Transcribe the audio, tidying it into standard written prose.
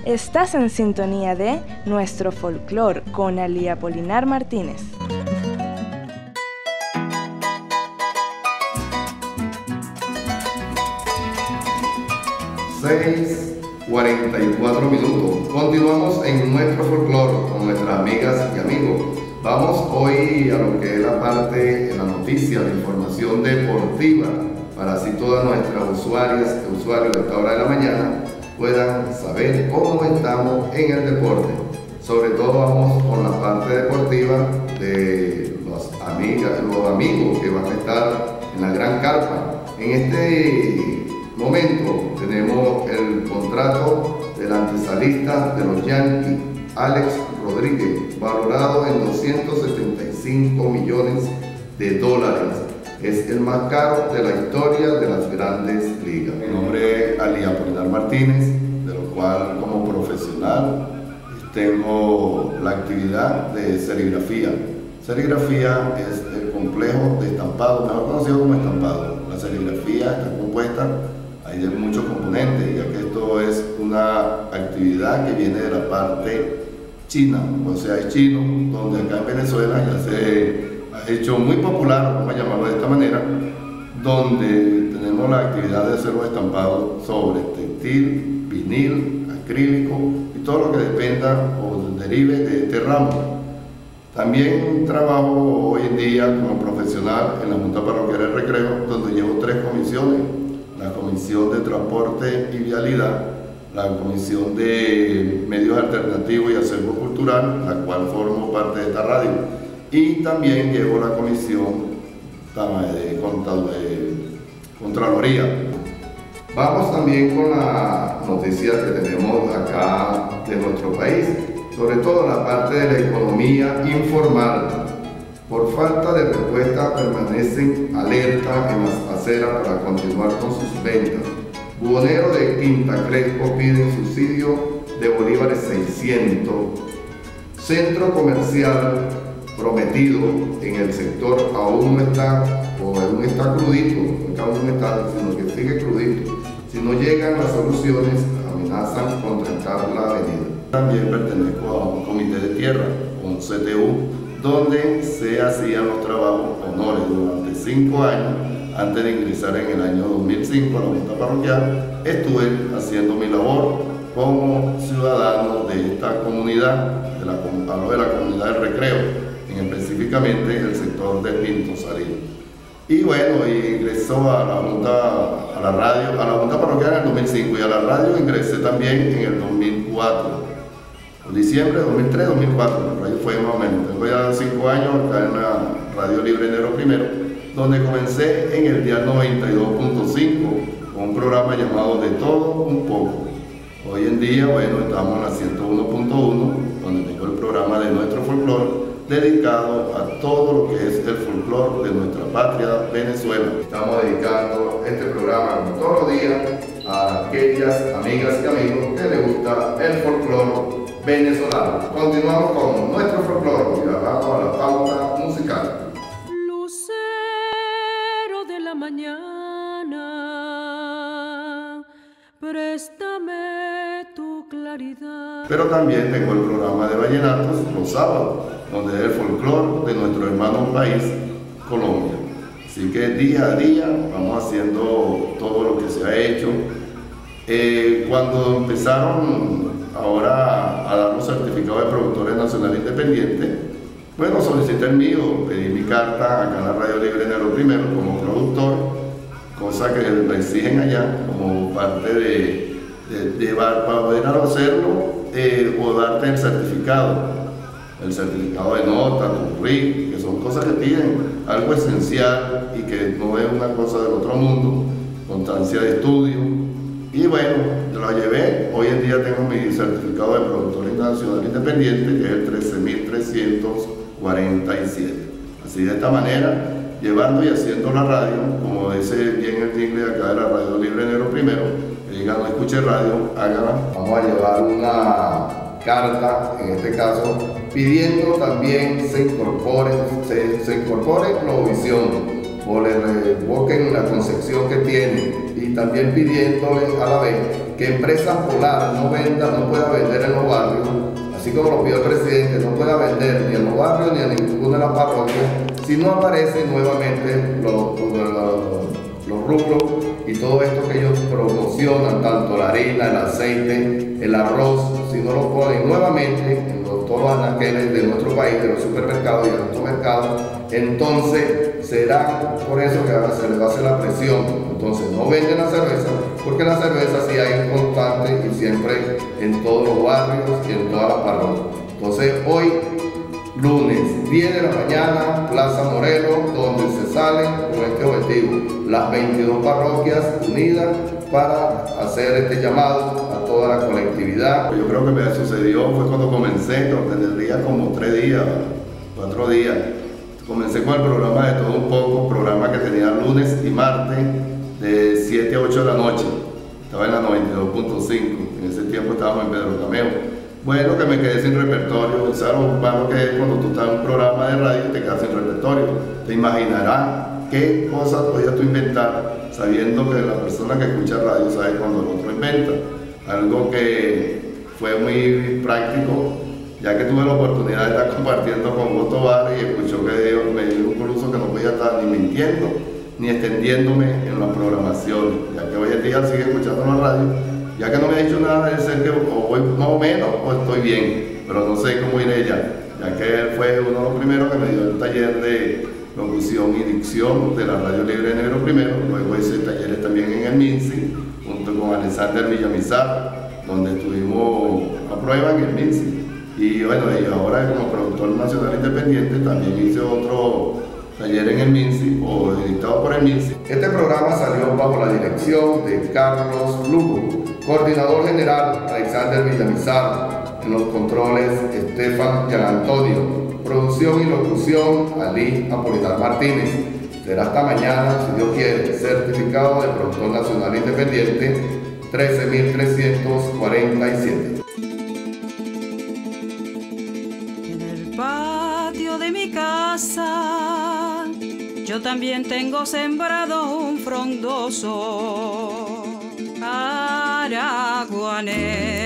Estás en sintonía de Nuestro Folclor con Alía Polinar Martínez. Seis 44 minutos. Continuamos en Nuestro Folclor con nuestras amigas y amigos. Vamos hoy a lo que es la parte, la noticia, la información deportiva, para así todas nuestras usuarias y usuarios de esta hora de la mañana puedan saber cómo estamos en el deporte. Sobre todo vamos con la parte deportiva de los amigos que van a estar en la gran carpa. En este momento tenemos el contrato del antesalista de los Yankees, Alex Rodríguez, valorado en $275 millones. Es el más caro de la historia de las grandes ligas. Mi nombre es Alía Polinar Martínez, de lo cual como profesional tengo la actividad de serigrafía. Serigrafía es el complejo de estampado, mejor conocido como estampado. La serigrafía está compuesta de muchos componentes, ya que esto es una actividad que viene de la parte china, o sea, es chino, donde acá en Venezuela ya se ha hecho muy popular, vamos a llamarlo de esta manera, donde tenemos la actividad de hacer los estampados sobre textil, vinil, acrílico y todo lo que dependa o derive de este ramo. También trabajo hoy en día como profesional en la Junta Parroquial del Recreo, donde llevo 3 comisiones: la Comisión de Transporte y Vialidad, la Comisión de Medios Alternativos y Acervo Cultural, la cual formo parte de esta radio, y también llevo la Comisión de Contraloría. Vamos también con la noticia que tenemos acá de nuestro país, sobre todo la parte de la economía informal. Por falta de respuesta permanecen alerta en las aceras para continuar con sus ventas. Buhonero de Quinta Crespo piden subsidio de bolívares 600. Centro comercial prometido en el sector aún no está crudito, sino que sigue crudito. Si no llegan las soluciones, amenazan con trancar la avenida. También pertenezco a un comité de tierra, un CTU, donde se hacían los trabajos honores durante 5 años. Antes de ingresar en el año 2005 a la Junta Parroquial, estuve haciendo mi labor como ciudadano de esta comunidad, hablo de la comunidad del Recreo, específicamente el sector de Pinto Salín. Y bueno, ingresó a la Junta Parroquial en el 2005, y a la radio ingresé también en el 2004. Diciembre de 2003, 2004, por ahí fue más o menos. Tengo ya 5 años acá en la Radio Libre Enero Primero, donde comencé en el día 92.5 con un programa llamado De Todo Un Poco. Hoy en día, bueno, estamos en la 101.1, donde tengo el programa de Nuestro Folclor, dedicado a todo lo que es el folclor de nuestra patria Venezuela. Estamos dedicando este programa, como todos los días, a aquellas amigas y amigos que les gusta el folclor venezolano. Continuamos con Nuestro Folclor y vamos a la pauta musical. Lucero de la mañana, préstame tu claridad. Pero también tengo el programa de vallenatos los sábados, donde es el folclor de nuestro hermano país, Colombia. Así que día a día vamos haciendo todo lo que se ha hecho. Cuando empezaron ahora a dar los certificados de productores nacionales independientes, bueno, solicité el mío, pedí mi carta acá en la Radio Libre Enero Primero como productor, cosa que la exigen allá como parte de para poder hacerlo o darte el certificado de nota, tu RIC, que son cosas que piden algo esencial y que no es una cosa del otro mundo, constancia de estudio. Y bueno, yo la llevé. Hoy en día tengo mi certificado de productor nacional independiente, que es el 13.347. Así, de esta manera, llevando y haciendo la radio, como dice bien el jingle acá de la Radio Libre Enero Primero, que digan: no escuche radio, hágala. Vamos a llevar una carta, en este caso, pidiendo también se incorpore Globovisión o le revoquen la concesión que tienen, y también pidiéndole a la vez que Empresas Polar no pueda vender en los barrios, así como lo pidió el presidente, no pueda vender ni en los barrios ni en ninguna de las parroquias, si no aparecen nuevamente los rubros y todo esto que ellos promocionan, tanto la harina, el aceite, el arroz, si no lo ponen nuevamente en todos los anaqueles de nuestro país, de los supermercados y de nuestros mercados, entonces será por eso que ahora se les va a hacer la presión. Entonces no venden la cerveza, porque la cerveza sí hay constante y siempre en todos los barrios y en todas las parroquias. Entonces hoy, lunes 10 de la mañana, Plaza Morelos, donde se sale con este objetivo, las 22 parroquias unidas para hacer este llamado a toda la colectividad. Yo creo que me sucedió fue cuando comencé, tendría como 3 días, 4 días. Comencé con el programa de Todo un Poco, programa que tenía lunes y martes de 7 a 8 de la noche. Estaba en la 92.5, en ese tiempo estábamos en Pedro Cameo. Bueno, que me quedé sin repertorio. ¿Sabes lo malo que es cuando tú estás en un programa de radio y te quedas sin repertorio? Te imaginarás qué cosas podías tú inventar, sabiendo que la persona que escucha radio sabe cuando el otro inventa. Algo que fue muy práctico, ya que tuve la oportunidad de estar compartiendo con Otto Bar y escuchó que me dio un curso que no podía estar ni mintiendo ni extendiéndome en la programación, ya que hoy en día sigue escuchando la radio, ya que no me ha dicho nada de ser que o voy más o menos o estoy bien, pero no sé cómo iré ya que él fue uno de los primeros que me dio el taller de locución y dicción de la Radio Libre de Negro Primero. Luego hice talleres también en el MINSI, junto con Alexander Villamizar, donde estuvimos a prueba en el MINSI. Y bueno, y ahora como productor nacional independiente también hice otro taller en el MINSI, o dictado por el MINSI. Este programa salió bajo la dirección de Carlos Lugo, coordinador general Alexander Villamizar, en los controles Estefan Gian Antonio, producción y locución Ali Apolinar Martínez. Será hasta mañana, si Dios quiere. Certificado de productor nacional independiente 13.347. En el patio de mi casa yo también tengo sembrado un frondoso araguanés.